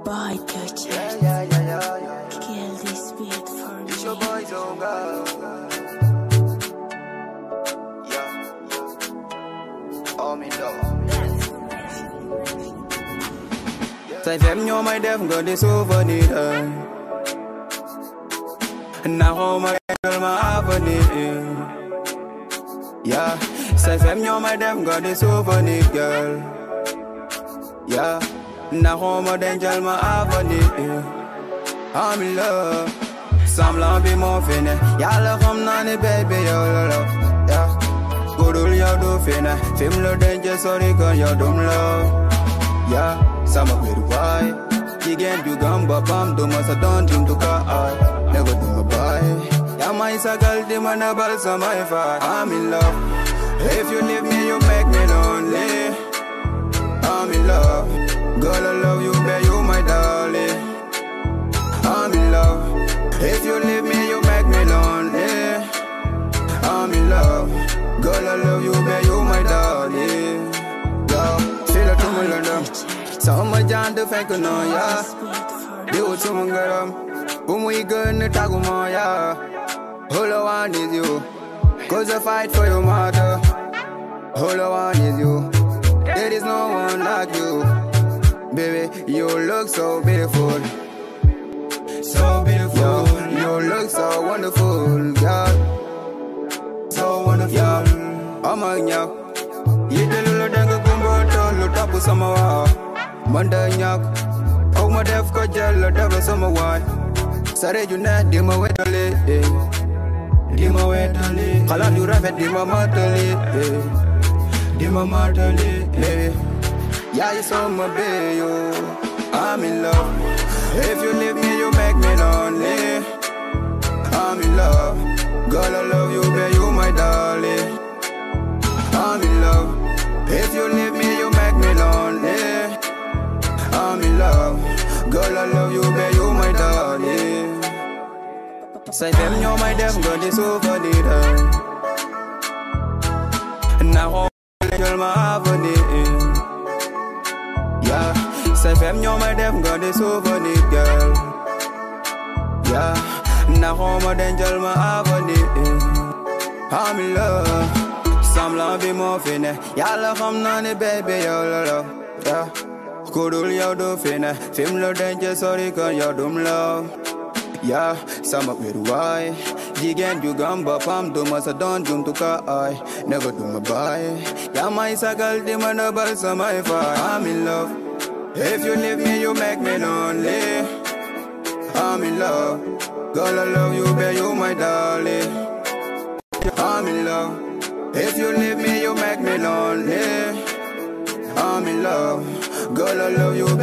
boy touch it. Kill this beat for me. It's your boy Zonga. Yeah. All me love. Say fem ñoo may def nga di souvenir. Now my girl my avenir. Yeah. Say fem ñoo may def nga di souvenir girl. Yeah. Now my danger my avenir. I'm in love. Semblant bi moo fi ne yàlla xam naa ne baby yow la la yeah. Gudul yow du fi ne fim la denc sori kon yow dum la yeah. Sama biir waay jigéen ju gëm boppam du ma sa doon jumtuka ay ne ko du ma bàyyi yaa may sagal di ma nabal samay faay I'm in love. If you leave me you make me lonely. I'm in love. Girl I love you babe you my darling. I'm in love. If you leave me, you make me lonely. I'm in love. Girl, I love you, babe, you my darling. Yeah, feel it to my London. So my John to thank you, no, yeah. Do it to my girl. Boom, we gonna talk more, yeah. All I want is you. Cause I fight for your mother. All I want is you. There is no one like you. Baby, you look so beautiful. So beautiful, you look so wonderful, girl. So wonderful, yeah. I'm a nyak. You tell you that you come back to look up with some more. Manda nyak. Oh my deaf got gel, that was some more. Sorry you not, dim away to live. Dim away to live. Call out you rabbit, dim a matali. Dim a matali. Yeah, you saw my baby. I'm in love. If you leave me, you make me lonely. I'm in love. Girl, I love you, babe, you my darling. I'm in love. If you leave me, you make me lonely. I'm in love. Girl, I love you, babe, you my darling. Say them you're my deaf, girl, this over the now girl, my avenir. Yeah. Say fem ñoo may def nga di souvenir girl. Yeah. Now ma dencal ma avenir. I'm in love. Semblant bi moo fi ne yàlla xam naa ne baby yow la la yeah. Kudul yow du fi ne fim la denc sori kon yow dum la yeah. Sama biir waay jigéen ju gëm boppam du ma sa doon jumtuka ay ne ko du ma bàyyi yaa may sagal di ma nabal samay faay I'm in love. If you leave me, you make me lonely. I'm in love. Girl, I love you, babe, you my darling. I'm in love. If you leave me, you make me lonely. I'm in love. Girl, I love you,